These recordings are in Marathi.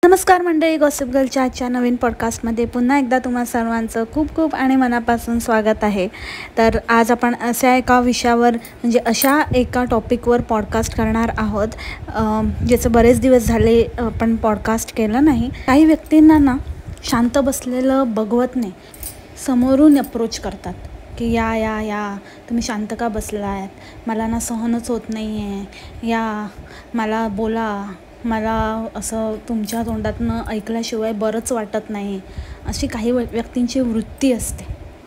नमस्कार मंडळी, गॉसिप गर्लच्या आजच्या नवीन पॉडकास्टमध्ये पुन्हा एकदा तुम्हा सर्वांचं खूप खूप आणि मनापासून स्वागत आहे. तर आज आपण अशा एका विषयावर म्हणजे अशा एका टॉपिकवर पॉडकास्ट करणार आहोत ज्याचं बरेच दिवस झाले आपण पॉडकास्ट केलं नाही. काही व्यक्तींना ना शांत बसलेलं बघवत नाही, समोरून अप्रोच करतात की या तुम्ही शांत का बसला आहेत, मला ना सहनच होत नाही आहे, या मला बोला, मला असं तुमच्या तोंडातनं ऐकल्याशिवाय बरंच वाटत नाही. अशी काही व्यक्तींची वृत्ती असते.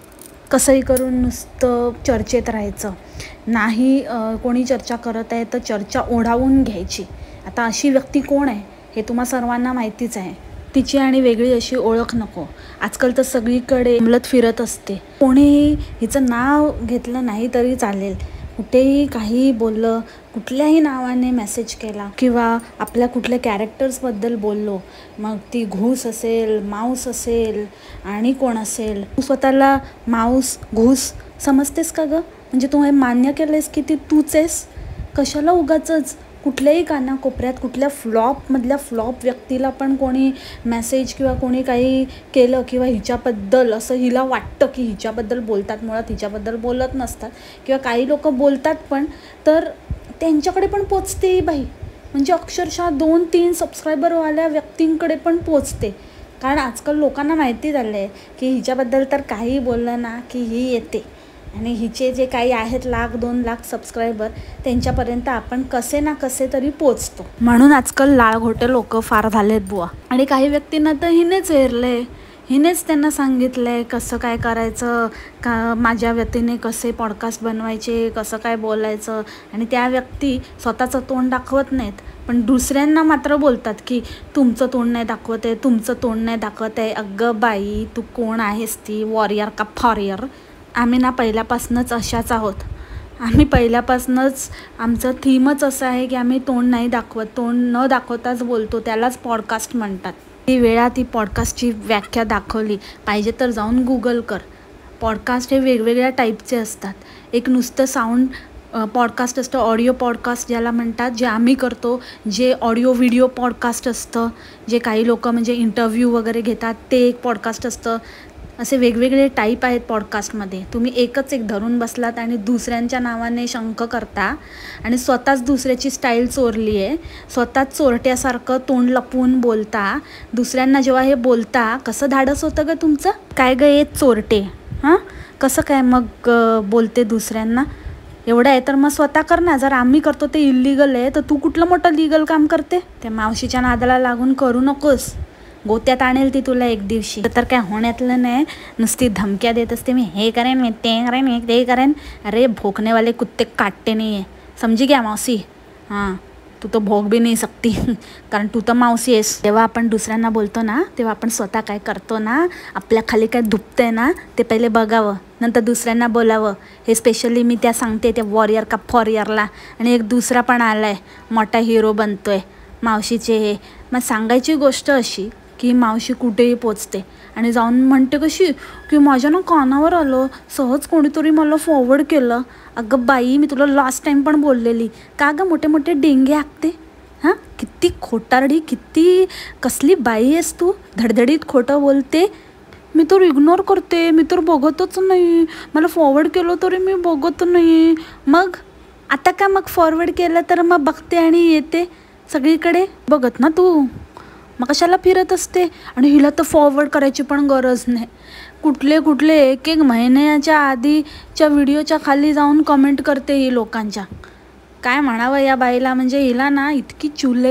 कसंही करून नुसतं चर्चेत राहायचं, नाही कोणी चर्चा करत आहे तर चर्चा ओढावून घ्यायची. आता अशी व्यक्ती कोण आहे हे तुम्हा सर्वांना माहितीच आहे. तिची आणि वेगळी अशी ओळख नको. आजकाल तर सगळीकडे उमलत फिरत असते. कोणीही हिचं नाव घेतलं नाही तरी चालेल, कुठेही काही बोललं, कुठल्याही नावाने मेसेज केला किंवा आपल्या कुठल्या कॅरेक्टर्सबद्दल बोललो, मग ती घूस असेल, माऊस असेल आणि कोण असेल, तू स्वतःला माऊस घूस समजतेस का गं? म्हणजे तू हे मान्य केलंस की ती तूच आहेस? कशाला उगाचच कुठल्याही कानाकोपऱ्यात कुठल्या फ्लॉपमधल्या फ्लॉप व्यक्तीला पण कोणी मेसेज किंवा कोणी काही केलं किंवा हिच्याबद्दल असं हिला वाटतं की हिच्याबद्दल बोलतात, मुळात हिच्याबद्दल बोलत नसतात किंवा काही लोक बोलतात पण तर त्यांच्याकडे पण पोचते बाई. म्हणजे अक्षरशः 2-3 सबस्क्रायबरवाल्या व्यक्तींकडे पण पोचते. कारण आजकाल लोकांना माहिती झालं आहे की हिच्याबद्दल तर काही बोललं ना की ही येते आणि हिचे जे काही आहेत 1,00,000-2 लाख सबस्क्रायबर त्यांच्यापर्यंत आपण कसे ना कसे तरी पोचतो. म्हणून आजकाल लाळघोटे लोक फार झालेत बुवा. आणि काही व्यक्तींना तर हिनेच हेरले, हिनेच त्यांना सांगितलं आहे कसं काय करायचं, का माझ्या व्यक्तीने कसे पॉडकास्ट बनवायचे, कसं काय बोलायचं. आणि त्या व्यक्ती स्वतःचं तोंड दाखवत नाहीत पण दुसऱ्यांना मात्र बोलतात की तुमचं तोंड नाही दाखवत आहे, तुमचं तोंड नाही दाखवत आहे. अगं बाई, तू कोण आहेस, ती वॉरियर का फॉरियर? आम्ही ना पहिल्यापासूनच अशाच आहोत. आम्ही पहिल्यापासूनच आमचं थीमच असं आहे की आम्ही तोंड नाही दाखवत, तोंड न दाखवताच बोलतो, त्यालाच पॉडकास्ट म्हणतात. ती वेळा ती पॉडकास्टची व्याख्या दाखवली पाहिजे तर जाऊन गुगल कर. पॉडकास्ट हे वेगवेगळ्या टाईपचे असतात. एक नुसतं साऊंड पॉडकास्ट असतं, ऑडिओ पॉडकास्ट ज्याला म्हणतात, जे आम्ही करतो. जे ऑडिओ व्हिडिओ पॉडकास्ट असतं, जे काही लोक म्हणजे इंटरव्ह्यू वगैरे घेतात, ते एक पॉडकास्ट असतं. असे वेगवेगळे टाईप आहेत पॉडकास्टमध्ये. तुम्ही एकच एक धरून बसलात आणि दुसऱ्यांच्या नावाने शंख करता आणि स्वतःच दुसऱ्याची स्टाईल चोरली आहे, स्वतःच चोरट्यासारखं तोंड लपवून बोलता. दुसऱ्यांना जेव्हा हे बोलता कसं धाडस होतं गं तुमचं? काय गं येत चोरटे, हां कसं काय मग बोलते दुसऱ्यांना? एवढं आहे तर मग स्वतः कर ना. जर आम्ही करतो ते इल्लीगल आहे तर तू कुठलं मोठं लिगल काम करते? त्या मावशीच्या नादाला लागून करू नकोस, गोत्यात आणेल ती तुला एक दिवशी. तर काय होण्यातलं नाही, नुसती धमक्या देत असते, मी हे करेन, मी ते करेन, मी ते करेन. अरे भोकनेवाले कुत्ते काटते नाही आहे, समजी घ्या मावशी. हां, तू तर भोग भी नाही सकती कारण तू तर मावशी आहेस. तेव्हा आपण दुसऱ्यांना बोलतो ना, तेव्हा आपण स्वतः काय करतो ना, आपल्या खाली काय दुखतंय ना ते पहिले बघावं, नंतर दुसऱ्यांना बोलावं. हे स्पेशली मी त्या सांगते त्या वॉरियर का फॉरियरला. आणि एक दुसरा पण आला आहे, मोठा हिरो बनतोय मावशीचे हे. मग सांगायची गोष्ट अशी की मावशी कुठेही पोचते आणि जाऊन म्हणते कशी की माझ्या ना कानावर आलं, सहज कोणीतरी मला फॉरवर्ड केलं. अगं बाई, मी तुला लास्ट टाईम पण बोललेली, का गं मोठे मोठे डेंगे हाकते? हां, किती खोटारडी, किती कसली बाई आहेस तू, धडधडीत खोटं बोलते. मी तर इग्नोर करते, मी तर बघतच नाही, मला फॉरवर्ड केलं तरी मी बघत नाही. मग आता का मग फॉरवर्ड केलं तर मग बघते आणि येते सगळीकडे बघत ना तू, मग कशाला फिरत असते? आणि हिला तर फॉरवर्ड करायची पण गरज नाही. कुठले एक महिन्याच्या आधीच्या व्हिडिओच्या खाली जाऊन कमेंट करते ही लोकांच्या. काय म्हणावं या बाईला, म्हणजे हिला ना इतकी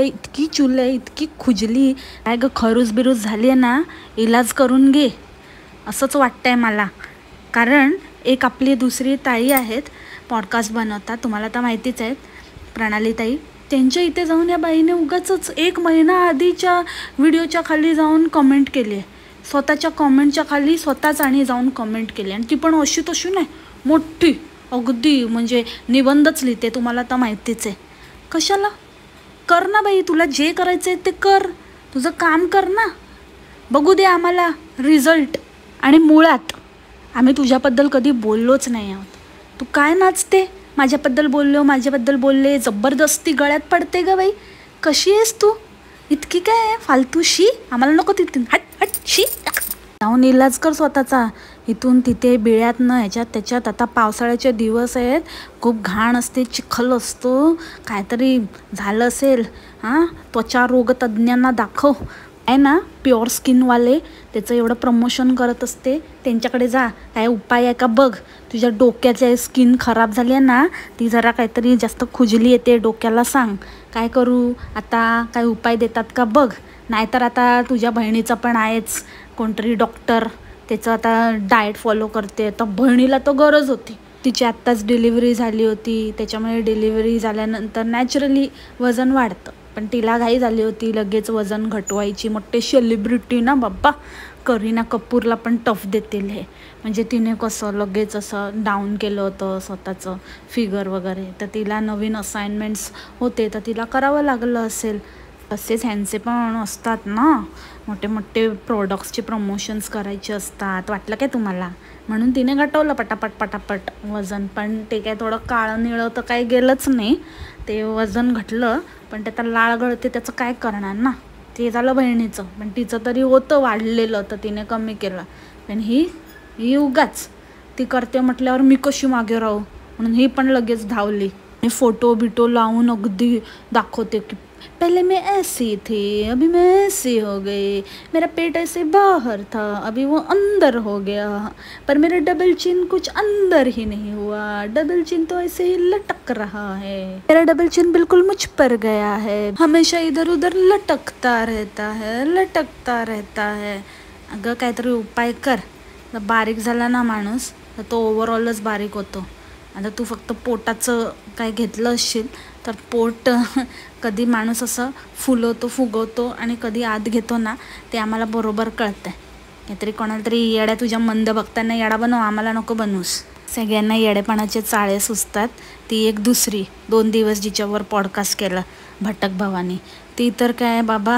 चुले इतकी खुजली काय गं, खरूस बिरूस झाली आहे ना, इलाज करून घे असंच वाटतंय मला. कारण एक आपली दुसरी ताई आहेत, पॉडकास्ट बनवतात, तुम्हाला तर माहितीच आहेत, प्रणाली ताई. त्यांच्या इथे जाऊन या बाईने उगाचच 1 महिना आधीच्या व्हिडिओच्या खाली जाऊन कमेंट केली आहे. स्वतःच्या कमेंटच्या खाली स्वतःच आणि जाऊन कमेंट केली, आणि ती पण अशी तशी नाही, मोठी अगदी म्हणजे निबंधच लिहिते, तुम्हाला तर माहितीच आहे. कशाला? कर ना बाई, तुला जे करायचं आहे ते कर, तुझं काम कर ना, बघू दे आम्हाला रिझल्ट. आणि मुळात आम्ही तुझ्याबद्दल कधी बोललोच नाही आहोत. तू काय नाचते? माझ्याबद्दल बोलले, जबरदस्ती गळ्यात पडते ग बाई. कशी आहेस तू? इतकी काय फालतूशी, आम्हाला नको तिथून, हट हट शी. जाऊन इलाज कर स्वतःचा. इथून तिथे बिळ्यातनं ह्याच्यात त्याच्यात. आता पावसाळ्याचे दिवस आहेत, खूप घाण असते, चिखल असतो, काहीतरी झालं असेल. हां, त्वचा रोग तज्ज्ञांना दाखव. आहे ना प्युअर स्किनवाले, त्याचं एवढं प्रमोशन करत असते, त्यांच्याकडे जा. काय उपाय आहे का बघ. तुझ्या डोक्याचे स्किन खराब झाली आहे ना, ती जरा काहीतरी जास्त खुजली येते डोक्याला, सांग काय करू आता, काय उपाय देतात का बघ. नाहीतर आता तुझ्या बहिणीचं पण आहेच कोणतरी डॉक्टर, त्याचं आता डाएट फॉलो करते. तर बहिणीला तर गरज होती, तिची आत्ताच डिलिव्हरी झाली होती, त्याच्यामुळे डिलिव्हरी झाल्यानंतर नॅचरली वजन वाढतं. पण तिला घाई झाली होती लगेच वजन घटवायची. मोठे सेलिब्रिटी ना बाबा, करीना कपूरला पण टफ देतील हे. म्हणजे तिने कसं लगेच असं डाऊन केलं होतं स्वतःचं फिगर वगैरे. तर तिला नवीन असाइनमेंट्स होते, तर तिला करावं लागलं असेल. तसेच ह्यांचे पण असतात ना, मोठे मोठे प्रोडक्ट्सचे प्रमोशन्स करायचे असतात. वाटलं काय तुम्हाला? म्हणून तिने घटवलं पटापट पटापट वजन. पण ते काय थोडं काळं निळं तर काही गेलंच नाही, ते वजन घटलं. पण त्याचा लाळ गळते, त्याचं काय करणार ना. ते झालं बहिणीचं, पण तिचं तरी होतं वाढलेलं, तर तिने कमी केलं. पण ही उगाच ती करते म्हटल्यावर मी कशी मागे राहू, म्हणून ही पण लगेच धावली. फोटो बिटो लावून अगदी दाखवते की पहले मैं ऐसी थी, अभी मैं ऐसी हो गई, मेरा पेट ऐसे बाहर था, अभी वो अंदर हो गया, पर मेरा डबल चिन कुछ अंदर ही नहीं हुआ, डबल चिन तो ऐसे ही लटक रहा है, मेरा डबल चिन बिल्कुल मुझ पर गया है, हमेशा इधर उधर लटकता रहता है. अगं काहीतरी उपाय कर. बारीक झाला ना माणूस तर तो ओव्हरऑलच बारीक होतो. आता तू फक्त पोटाचं काय घेतलं असशील तर पोट कधी माणूस असं फुलवतो फुगवतो आणि कधी आत घेतो ना, ते आम्हाला बरोबर कळतं आहे. काहीतरी कोणाला तरी येड्या तुझ्या मंद भक्तांना येडा बनव, आम्हाला नको बनवूस. सगळ्यांना येडेपणाचे चाळे सुचतात. ती एक दुसरी 2 दिवस जिच्यावर पॉडकास्ट केलं भटक भवानी, ती तर काय बाबा,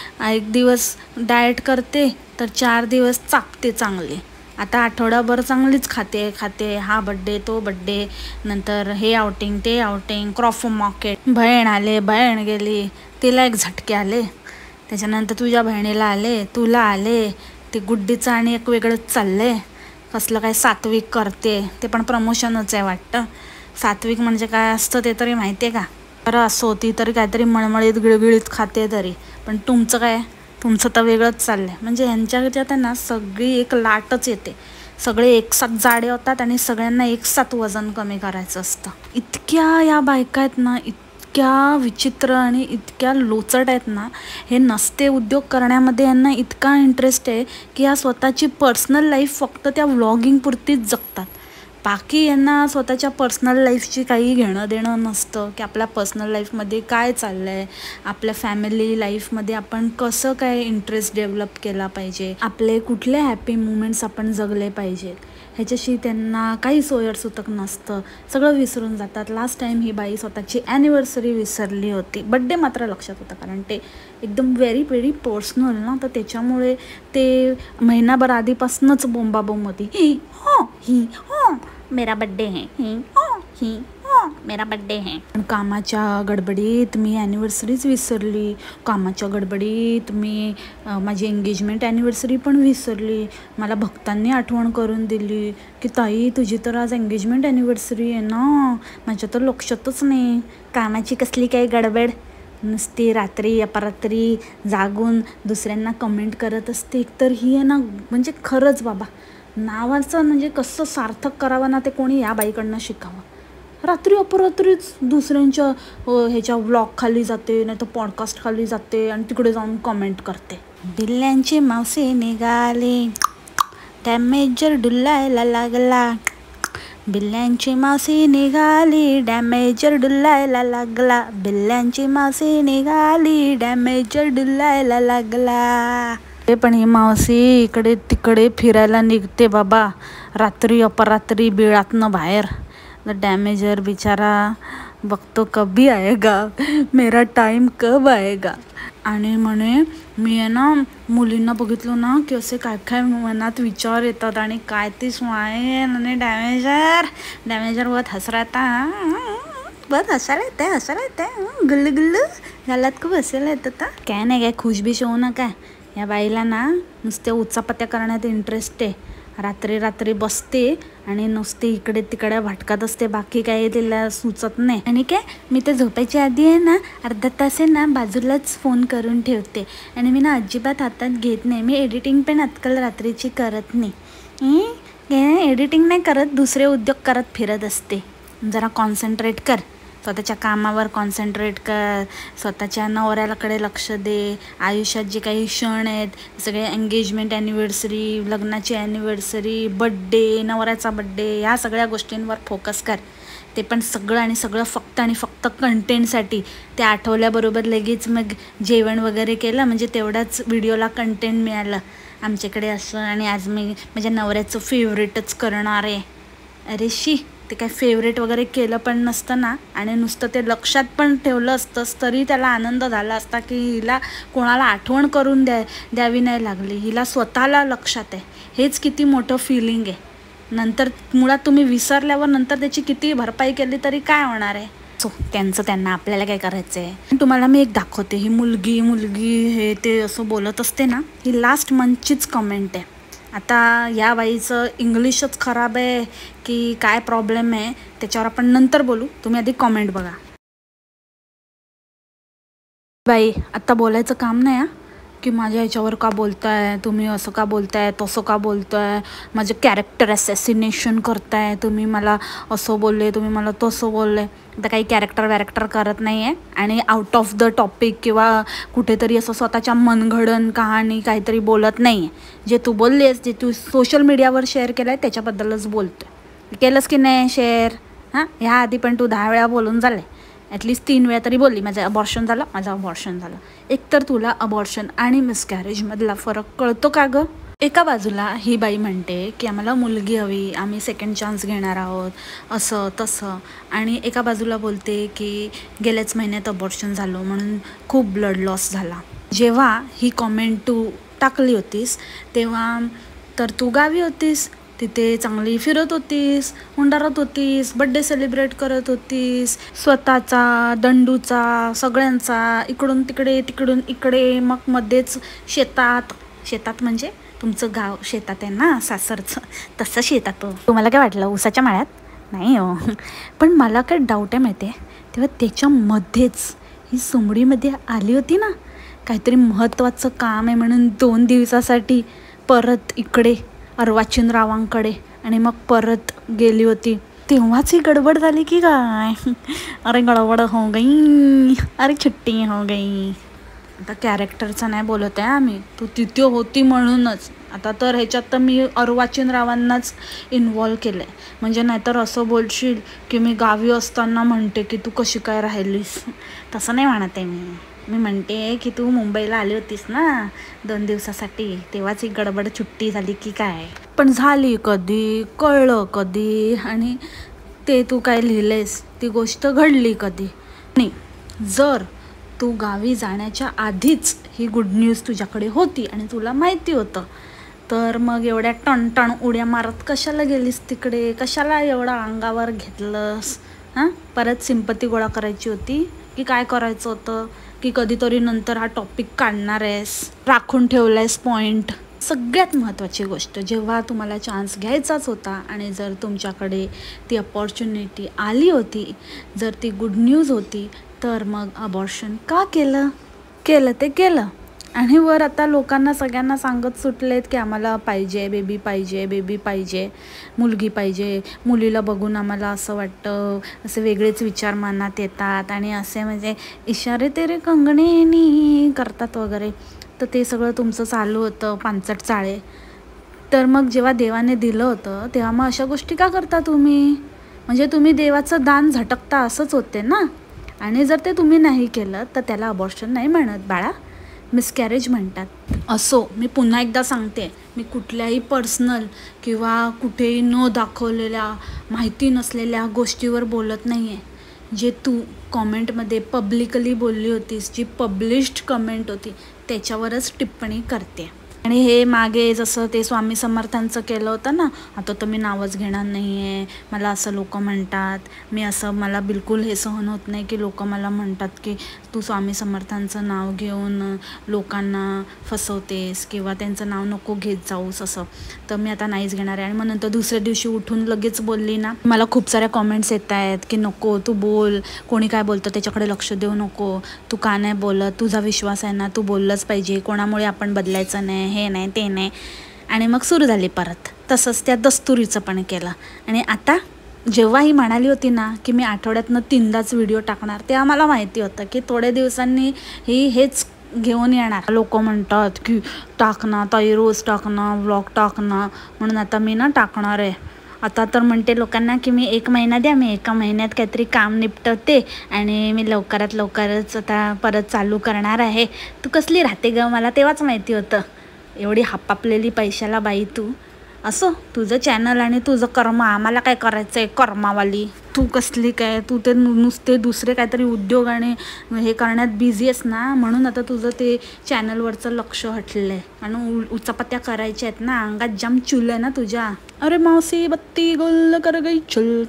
एक दिवस डाएट करते तर 4 दिवस चापते चांगली. आता आठवडाभर चांगलीच खाते, हा बड्डे तो बड्डे, नंतर हे आउटिंग ते आउटिंग, क्रॉफो मार्केट, बहीण आले बहीण गेली, तिला एक झटके आले, त्याच्यानंतर तुझ्या बहिणीला आले, तुला आले, ते गुड्डीचं आणि एक वेगळंच चाललंय. कसलं काय सात्विक करते, ते पण प्रमोशनच आहे वाटतं. सात्विक म्हणजे काय असतं ते तरी माहिती आहे का? बरं असो, ती तरी काहीतरी मळमळीत गिळगिळीत खाते तरी, पण तुमचं काय, तुमचं तर वेगळंच चाललं आहे. म्हणजे ह्यांच्यात ना सगळी एक लाटच येते, सगळे एकसाथ जाडे होतात आणि सगळ्यांना एकसाथ वजन कमी करायचं असतं. इतक्या या बायका आहेत ना, इतक्या विचित्र आणि इतक्या लोचट आहेत ना. हे नसते उद्योग करण्यामध्ये यांना इतका इंटरेस्ट आहे की या स्वतःची पर्सनल लाईफ फक्त त्या व्लॉगिंगपुरतीच जगतात. बाकी यांना स्वतःच्या पर्सनल लाईफची काही घेणं देणं नसतं की आपल्या पर्सनल लाईफमध्ये काय चाललं आहे, आपल्या फॅमिली लाईफमध्ये आपण कसं काय इंटरेस्ट डेव्हलप केला पाहिजे, आपले कुठले हॅपी मुमेंट्स आपण जगले पाहिजेत, ह्याच्याशी त्यांना काही सोयरसुतक नसतं. सगळं विसरून जातात. लास्ट टाईम ही बाई स्वतःची ॲनिव्हर्सरी विसरली होती. बड्डे मात्र लक्षात होता, कारण ते एकदम व्हेरी पर्सनल ना, तर त्याच्यामुळे ते महिनाभर आधीपासूनच बोंबाबोंब होती. ही हो मेरा बड्डे है, ही मेरा बड्डे है. पण कामाच्या गडबडीत मी ॲनिव्हर्सरीच विसरली. कामाच्या गडबडीत मी माझी एंगेजमेंट ॲनिव्हर्सरी पण विसरली. मला भक्तांनी आठवण करून दिली की ताई तुझी तर आज एंगेजमेंट ॲनिव्हर्सरी आहे ना. माझ्या तर लक्षातच नाही. कामाची कसली काही गडबड, नुसती रात्री अपरात्री जागून दुसऱ्यांना कमेंट करत असते. तर ही आहे ना, म्हणजे खरंच बाबा, नावाचं म्हणजे कसं सार्थक करावं ना, ते कोणी या बाईकडनं शिकावं. रात्री अपरात्रीच दुसऱ्यांच्या ह्याच्या व्लॉग खाली जाते, नाही तर पॉडकास्ट खाली जाते आणि तिकडे जाऊन कमेंट करते. बिल्ल्यांची मावशी निघाली, डॅमेजर डुलायला लागला. बिल्ल्यांची मावशी निघाली, डॅमेजर डुलायला लागला. बिल्ल्यांची मावशी निघाली, डॅमेजर डुलायला लागला. पण ही मावशी इकडे तिकडे फिरायला निघते बाबा, रात्री अपरात्री बिळातनं बाहेर. डॅमेजर बिचारा बघतो कभी आएगा, मेरा टाइम कब आएगा. आणि म्हणे मी आहे ना, मुलींना बघितलं ना की असे काय काय मनात विचार येतात आणि काय ती स्वाय आणि डॅमेजर वर हसराता बस हसायला येते गुल्लू गुल्लू घालात खूप हसायला येत होता. काय नाही, काय खुशबिश होऊ नका. या बाईला ना नुसते उचापत्या करण्यात इंटरेस्ट आहे. रात्री रात्री बसते आणि नुसते इकडे तिकडे भटकत असते, बाकी काही तिला सुचत नाही. आणि काय मी तर झोपायच्या आधी आहे ना अर्धा तास आहे ना बाजूलाच फोन करून ठेवते आणि मी ना अजिबात हातात घेत नाही. मी एडिटिंग पण आजकाल रात्रीची करत नाही. एडिटिंग नाही करत, दुसरे उद्योग करत फिरत असते. जरा कॉन्सन्ट्रेट कर, स्वतःच्या कामावर कॉन्सन्ट्रेट कर, स्वतःच्या नवऱ्याकडे लक्ष दे. आयुष्यात जे काही क्षण आहेत सगळे एंगेजमेंट ॲनिव्हर्सरी, लग्नाची ॲनिव्हर्सरी, बड्डे, नवऱ्याचा बड्डे, ह्या सगळ्या गोष्टींवर फोकस कर. ते पण सगळं आणि सगळं फक्त आणि फक्त कंटेंटसाठी. ते आठवल्याबरोबर लगेच मग जेवण वगैरे केलं म्हणजे तेवढाच व्हिडिओला कंटेंट मिळालं. आमच्याकडे असं आणि आज मी माझ्या नवऱ्याचं फेवरेटच करणार आहे. अरे शी, ते काय फेवरेट वगैरे केलं पण नसतं ना आणि नुसतं ते लक्षात पण ठेवलं असतंच तरी त्याला आनंद झाला असता की हिला कोणाला आठवण करून द्यावी नाही लागली, हिला स्वतःला लक्षात आहे. हेच किती मोठं फिलिंग आहे. नंतर मुळात तुम्ही विसरल्यावर नंतर त्याची किती भरपाई केली तरी काय होणार आहे. सो त्यांना आपल्याला काय करायचं आहे. तुम्हाला मी एक दाखवते. ही मुलगी हे ते असं बोलत असते ना, ही लास्ट मंथचीच कमेंट आहे. आता या बाईचं इंग्लिशच खराब आहे की काय प्रॉब्लेम आहे त्याच्यावर आपण नंतर बोलू. तुम्ही आधी कमेंट बघा. बाई आता बोलायचं काम नाही की माझ्या ह्याच्यावर का बोलताय तुम्ही, असं का बोलताय, तसं का बोलताय, माझं कॅरेक्टर ॲसॅसिनेशन करताय तुम्ही, मला असं बोलले, तुम्ही मला तसं बोलले. आता काही कॅरेक्टर करत नाही आहे आणि आउट ऑफ द टॉपिक किंवा कुठेतरी असं स्वतःच्या मनगडन कहाणी काहीतरी बोलत नाही आहे. जे तू बोललेस, जे तू सोशल मीडियावर शेअर केलं आहे त्याच्याबद्दलच बोलतो आहे. केलंस की नाही शेअर? ह्या आधी पण तू 10 वेळा बोलून झालं आहे, ॲटलिस्ट 3 वेळा तरी बोलली माझं अबॉर्शन झालं. एकतर तुला अबॉर्शन आणि मिसकॅरेजमधला फरक कळतो का गं? एका बाजूला ही बाई म्हणते की आम्हाला मुलगी हवी, आम्ही सेकंड चान्स घेणार आहोत, असं तसं. आणि एका बाजूला बोलते की गेल्याच महिन्यात अबॉर्शन झालं म्हणून खूप ब्लड लॉस झाला. जेव्हा ही कॉमेंट तू टाकली होतीस तेव्हा तर तू गावी होतीस, तिथे चांगली फिरत होतीस, हुंडारत होतीस, बड्डे सेलिब्रेट करत होतीस, स्वतःचा, दंडूचा, सगळ्यांचा, इकडून इकडे, मग मध्येच शेतात म्हणजे तुमचं गाव शेतात आहे ना सासरचं, तसं शेतात. तुम्हाला काय वाटलं ऊसाच्या माळ्यात? नाही हो. पण मला काय डाऊट आहे माहिती आहे, तेव्हा त्याच्यामध्येच ही सुमडीमध्ये आली होती ना, काहीतरी महत्त्वाचं काम आहे म्हणून 2 दिवसासाठी परत इकडे अर्वाचीनरावांकडे आणि मग परत गेली होती. तेव्हाच ही गडबड झाली की काय? अरे गडबड हो गई, अरे छुट्टी हो गई. आता कॅरेक्टरचं नाही बोलत आहे आम्ही, तू तिथे होती म्हणूनच. आता तर ह्याच्यात तर मी अर्वाचीनरावांनाच इन्वॉल्व केलं आहे. म्हणजे नाहीतर असं बोलशील की मी गावी असताना म्हणते की तू कशी काय राहिलीस. तसं नाही म्हणत आहे मी म्हणते की तू मुंबईला आली होतीस ना 2 दिवसासाठी, तेव्हाच ही गडबड छुट्टी झाली की काय? पण झाली कधी, कळलं कधी, आणि ते तू काय लिहिलेस ती गोष्ट घडली कधी? नाही, जर तू गावी जाण्याच्या आधीच ही गुड न्यूज तुझ्याकडे होती आणि तुला माहिती होतं तर मग एवढ्या टणटण उड्या मारत कशाला गेलीस तिकडे? कशाला एवढा अंगावर घेतलंस? परत सिंपती गोळा करायची होती की काय करायचं होतं? की कधीतरी नंतर हा टॉपिक काढणार आहेस, राखून ठेवला आहेस पॉईंट? सगळ्यात महत्त्वाची गोष्ट, जेव्हा तुम्हाला चान्स घ्यायचाच होता आणि जर तुमच्याकडे ती अपॉर्च्युनिटी आली होती, जर ती गुड न्यूज होती, तर मग अबॉर्शन का केलं ते केलं. आणि वर आता लोकांना सगळ्यांना सांगत सुटलेत की आम्हाला पाहिजे, बेबी पाहिजे, मुलगी पाहिजे. मुलीला बघून आम्हाला असं वाटतं, असे वेगळेच विचार मनात येतात आणि असे म्हणजे इशारे तेरे कंगणेनी करतात वगैरे. तर ते सगळं तुमचं चालू होतं, पांचट चाळे. तर मग जेव्हा देवाने दिलं होतं तेव्हा मग अशा गोष्टी का करता तुम्ही? म्हणजे तुम्ही देवाचं दान झटकता असंच होते ना. आणि जर ते तुम्ही नाही केलं तर त्याला अबॉर्शन नाही म्हणत बाळा, मिसकॅरेज म्हणतात. असो, मी पुन्हा एकदा सांगते, मी कुठल्याही पर्सनल किंवा कुठेही न दाखवलेल्या, माहिती नसलेल्या गोष्टीवर बोलत नाही आहे. जे तू कॉमेंटमध्ये पब्लिकली बोलली होतीस, जी पब्लिश्ड कमेंट होती त्याच्यावरच टिप्पणी करते. आणि हे मागे जसं ते स्वामी समर्थांचं केलं होतं ना, आता तर मी नावच घेणार नाही आहे, मला असं लोक म्हणतात, मी असं मला बिलकुल हे सहन होत नाही की लोक मला म्हणतात की तू स्वामी समर्थांचं नाव घेऊन लोकांना फसवतेस किंवा त्यांचं नाव नको घेत जाऊस असं. तर मी आता नाहीच घेणार आहे. आणि मग नंतर दुसऱ्या दिवशी उठून लगेच बोलली ना, मला खूप साऱ्या कॉमेंट्स येत आहेत की नको तू बोल, कोणी काय बोलतं त्याच्याकडे लक्ष देऊ नको, तू का नाही बोलत, तुझा विश्वास आहे ना, तू बोललंच पाहिजे, कोणामुळे आपण बदलायचं नाही, हे नाही ते नाही. आणि मग सुरू झाली परत तसंच त्या दस्तुरीचं पण केलं. आणि आता जेव्हा ही म्हणाली होती ना की मी आठवड्यातनं 3दाच व्हिडिओ टाकणार, ते आम्हाला माहिती होतं की थोड्या दिवसांनी ही हेच घेऊन येणार. लोक म्हणतात की टाकणं ताई, रोज टाकणं, व्लॉग टाकणं, म्हणून आता मी ना टाकणार आहे. आता तर म्हणते लोकांना की मी 1 महिना द्या, मी 1 महिन्यात काहीतरी काम निपटवते आणि मी लवकरच आता परत चालू करणार आहे. तू कसली राहते ग, मला तेव्हाच माहिती होतं, एवढी हापापलेली पैशाला बाई तू. असो, तुझं चॅनल आणि तुझं कर्म, आम्हाला काय करायचं आहे कर्मावाली. तू कसली काय, तू ते नुसते दुसरे काहीतरी उद्योग आणि हे करण्यात बिझी आहेस ना, म्हणून आता तुझं ते चॅनलवरचं लक्ष हटलं आहे. आणि उचापत्या करायच्या आहेत ना, अंगात जाम चुल आहे ना तुझ्या. अरे मावशी बत्ती गोल कर गई चुल.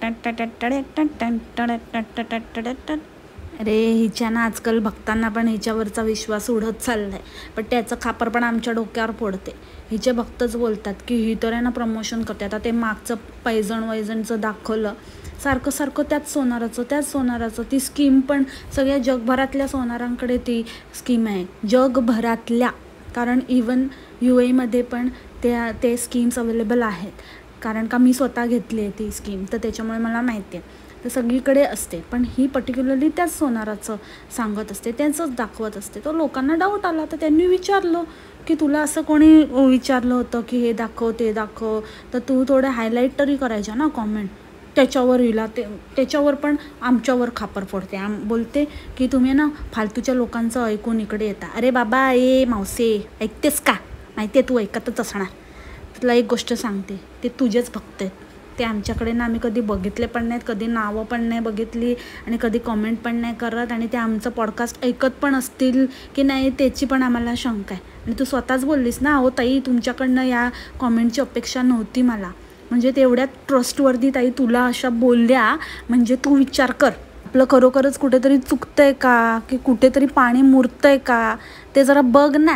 अरे हिच्या ना आजकाल भक्तांना पण हिच्यावरचा विश्वास उडत चालला आहे, पण त्याचं खापर पण आमच्या डोक्यावर पडते. हिचे भक्तच बोलतात की ही तर आहे ना प्रमोशन करते. आता ते मागचं पैजणचं दाखवलं, सारखं त्याच सोनाराचं. ती स्कीम पण सगळ्या जगभरातल्या सोनारांकडे ती स्कीम आहे, जगभरातल्या. कारण इवन UAEमध्ये पण ते स्कीम्स अवेलेबल आहेत, कारण का मी स्वतः घेतली आहे ती स्कीम, तर त्याच्यामुळे मला माहिती आहे. तर सगळीकडे असते, पण ही पर्टिक्युलरली त्याच सोनाराचं सांगत असते, त्यांचंच दाखवत असते. तर लोकांना डाऊट आला, तर त्यांनी विचारलं की तुला असं कोणी विचारलं होतं की हे दाखव ते दाखव, तर तू थोडं हायलाईट तरी करायच्या ना कॉमेंट. त्याच्यावर हिला त्याच्यावर पण आमच्यावर खापर पडते. बोलते की तुम्ही ना फालतूच्या लोकांचं ऐकून इकडे येता. अरे बाबा, मावसे ऐकतेस का, माहिती आहे तू ऐकतच असणार. तुला एक गोष्ट सांगते, ते तुझेच भक्त आहेत, ते आमच्याकडे ना आम्ही कधी बघितले पण नाहीत, कधी नावं पण नाही बघितली आणि कधी कॉमेंट पण नाही करत. आणि ते आमचं पॉडकास्ट ऐकत पण असतील की नाही त्याची पण आम्हाला शंका आहे. आणि तू स्वतःच बोललीस ना, हो ताई तुमच्याकडनं या कॉमेंटची अपेक्षा नव्हती मला, म्हणजे तेवढ्या ट्रस्टवर्दी ताई तुला अशा बोलल्या, म्हणजे तू विचार कर आपलं खरोखरच कुठेतरी चुकतंय का, की कुठेतरी पाणी मुरतंय का, ते जरा बघ ना.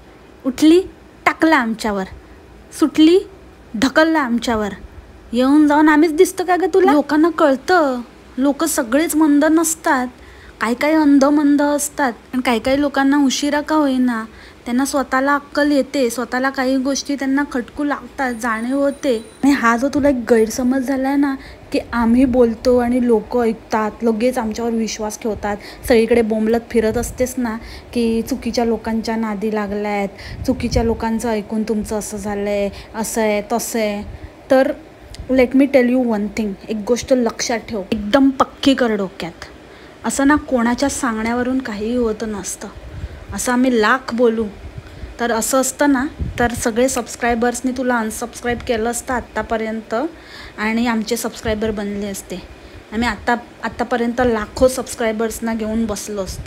उठली टाकला आमच्यावर, सुटली ढकलला आमच्यावर, येऊन जाऊन आम्हीच दिसतं का ग तुला. लोकांना कळतं, लोक सगळेच मंद नसतात, काही अंधमंद असतात. पण काही लोकांना उशिरा का होईना त्यांना स्वतःला अक्कल येते, स्वतःला काही गोष्टी त्यांना खटकू लागतात, जाणीव होते. आणि हा जो तुला एक गैरसमज झाला आहे ना की आम्ही बोलतो आणि लोक ऐकतात, लगेच आमच्यावर विश्वास ठेवतात, सगळीकडे बोंबलत फिरत असतेस ना की चुकीच्या लोकांच्या नादी लागल्या आहेत, चुकीच्या लोकांचं ऐकून तुमचं असं झालं आहे, असं आहे तसं आहे. तर let me tell you one thing, एक गोष्ट लक्षात ठेव, एकदम पक्की कर डोक्यात. असं ना कोणाच्या सांगण्यावरून काहीही होत नसतं. असं आम्ही लाख बोलू तर असं असतं ना, तर सगळे सबस्क्रायबर्सनी तुला अनसबस्क्राईब केलं असतं आत्तापर्यंत आणि आमचे सबस्क्रायबर बनले असते. आम्ही आत्तापर्यंत लाखो सबस्क्रायबर्सना घेऊन बसलो असतो.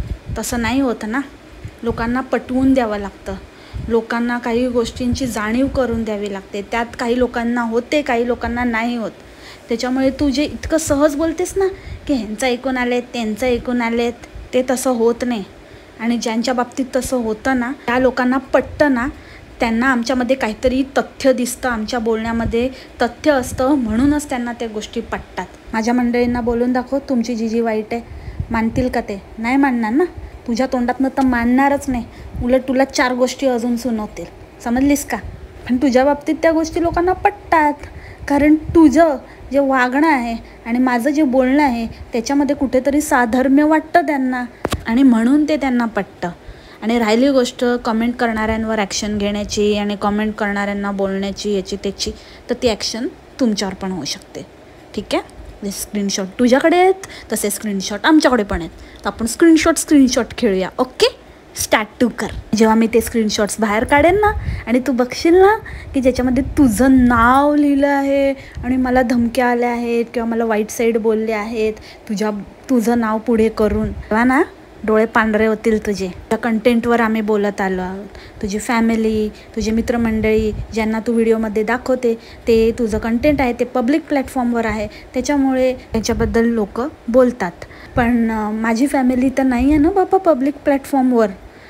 तसं नाही होतं ना, लोकांना पटवून द्यावं लागतं, लोकांना काही गोष्टींची जाणीव करून द्यावी लागते. त्यात काही लोकांना होते, काही लोकांना नाही होत. त्याच्यामुळे तू जे इतकं सहज बोलतेस ना की ह्यांचं ऐकून आलेत त्यांचं ऐकून आलेत, ते तसं होत नाही. आणि ज्यांच्या बाबतीत तसं होतं ना, त्या लोकांना पटतं ना, त्यांना आमच्यामध्ये काहीतरी तथ्य दिसतं, आमच्या बोलण्यामध्ये तथ्य असतं, म्हणूनच त्यांना त्या गोष्टी पटतात. माझ्या मंडळींना बोलून दाखव तुमची जी वाईट आहे, मानतील का ते? नाही मानणार ना, तुझ्या तोंडातनं तर मानणारच नाही, उलट तुला 4 गोष्टी अजून सुनवतील, समजलीस का. पण तुझ्या बाबतीत त्या गोष्टी लोकांना पटतात, कारण तुझं जे वागणं आहे आणि माझं जे बोलणं आहे त्याच्यामध्ये कुठेतरी साधर्म्य वाटतं त्यांना, आणि म्हणून ते त्यांना पटतं. आणि राहिली गोष्ट कमेंट करणाऱ्यांवर ॲक्शन घेण्याची आणि कमेंट करणाऱ्यांना बोलण्याची याची त्याची, तर ती ॲक्शन तुमच्यावर पण होऊ शकते. ठीक आहे, ते स्क्रीनशॉट तुझ्याकडे आहेत, तसे स्क्रीनशॉट आमच्याकडे पण आहेत, तर आपण स्क्रीनशॉट खेळूया. ओके, स्टार्ट टू कर. जेव्हा मी ते स्क्रीनशॉट्स बाहेर काढेन ना आणि तू बघशील ना की ज्याच्यामध्ये तुझं नाव लिहिलं आहे आणि मला धमक्या आल्या आहेत किंवा मला वाईट साईड बोलले आहेत तुझं नाव पुढे करून, तेव्हा ना डोळे पांढरे होतील तुझे. त्या कंटेंटवर आम्ही बोलत आलो आहोत. तुझी फॅमिली, तुझे मित्रमंडळी ज्यांना तू व्हिडिओमध्ये दाखवते ते तुझं कंटेंट आहे, ते पब्लिक प्लॅटफॉर्मवर आहे, त्याच्यामुळे त्याच्याबद्दल लोक बोलतात. पण माझी फॅमिली तर नाही आहे ना बाबा पब्लिक प्लॅटफॉर्मवर.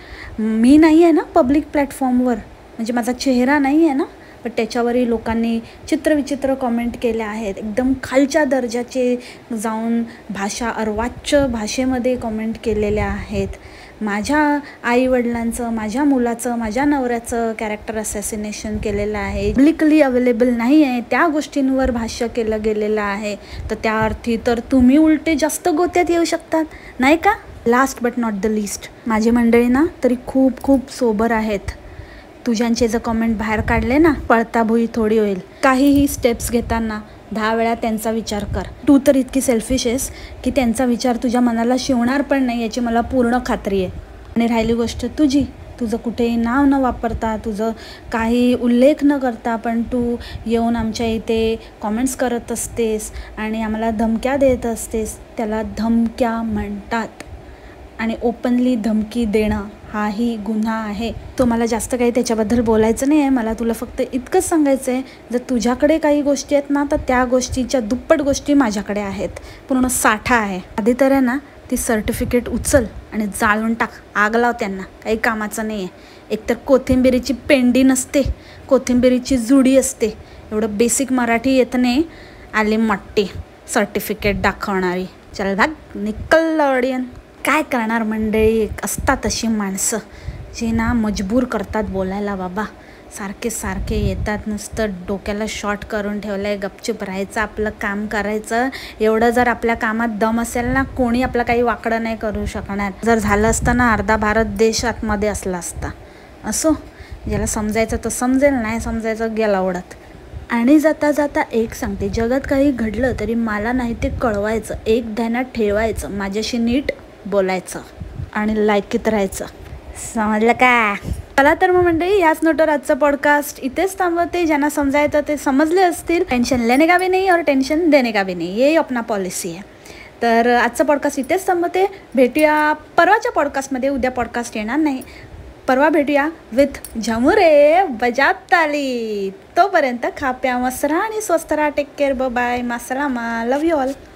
मी नाही आहे ना पब्लिक प्लॅटफॉर्मवर, म्हणजे माझा चेहरा नाही आहे ना. पण त्याच्यावरही लोकांनी चित्रविचित्र कॉमेंट केले आहेत. एकदम खालच्या दर्जाचे जाऊन अर्वाच्य भाषेमध्ये कॉमेंट केलेल्या आहेत. माझ्या आईवडिलांचं, माझ्या मुलाचं, माझ्या नवऱ्याचं कॅरेक्टर असॅसिनेशन केलेलं आहे. पब्लिकली अवेलेबल नाही आहे त्या गोष्टींवर भाष्य केलं गेलेलं आहे. तर त्या अर्थी तर तुम्ही उलटे जास्त गोत्यात येऊ शकतात, नाही का? Last but not the least, माझी मंडळी ना तरी खूप खूप सोबर आहेत. तुझ्यांचे जर कॉमेंट बाहेर काढले ना, पळता भुई थोडी होईल. काहीही स्टेप्स घेताना 10 वेळा त्यांचा विचार कर. तू तर इतकी सेल्फिश आहेस की त्यांचा विचार तुझ्या मनाला शिवणार पण नाही याची मला पूर्ण खात्री आहे. आणि राहिली गोष्ट तुझी, तुझं कुठेही नाव न वापरता, तुझं काही उल्लेख न करता पण तू येऊन आमच्या इथे कॉमेंट्स करत असतेस आणि आम्हाला धमक्या देत असतेस, त्याला धमक्या म्हणतात. आणि ओपनली धमकी देणं हाही गुन्हा आहे. तो मला जास्त काही त्याच्याबद्दल बोलायचं नाही आहे. मला तुला फक्त इतकंच सांगायचं आहे, जर तुझ्याकडे काही गोष्टी आहेत ना तर त्या गोष्टीच्या दुप्पट गोष्टी माझ्याकडे आहेत. पूर्ण साठा आहे. आधी तर आहे ना ती सर्टिफिकेट उचल आणि जाळून टाक, आग लाव त्यांना, काही कामाचं नाही आहे. एकतर कोथिंबिरीची पेंडी नसते, कोथिंबिरीची जुडी असते. एवढं बेसिक मराठी येत नाही, आली मट्टी सर्टिफिकेट दाखवणारी. चल भाग, निकल ऑडियन. काय करणार मंडळी, असतात अशी माणसं जी ना मजबूर करतात बोलायला. बाबा सारखे सारखे येतात, नुसतं डोक्याला शॉर्ट करून ठेवलं आहे. गपचूप राहायचं, आपलं काम करायचं. एवढं जर आपल्या कामात दम असेल ना, कोणी आपलं काही वाकडं नाही करू शकणार. जर झालं असतं ना, अर्धा भारत देश आतमध्ये असला असता. असो, ज्याला समजायचं तर समजेल, नाही समजायचं गेला ओढत. आणि जाता जाता एक सांगते, जगात काही घडलं तरी मला नाही ते कळवायचं. एक ध्यानात ठेवायचं, माझ्याशी नीट बोलायचं आणि लायकीत राहायचं. समजलं का? चला तर मग मंडळी, याच नोटवर आजचं पॉडकास्ट इथेच थांबवते. ज्यांना समजायचं ते समजले असतील. टेन्शन लेने का भी नहीं और टेन्शन देने का भी नहीं, ये अपना पॉलिसी आहे. तर आजचं पॉडकास्ट इथेच थांबवते. भेटूया परवाच्या पॉडकास्टमध्ये. उद्या पॉडकास्ट येणार नाही, परवा भेटूया विथ झमुरे बजात ताली. तोपर्यंत खा प्या मस्त राहा आणि स्वस्त राहा. टेक केअर, बाय, मासलामा, लव यू ऑल.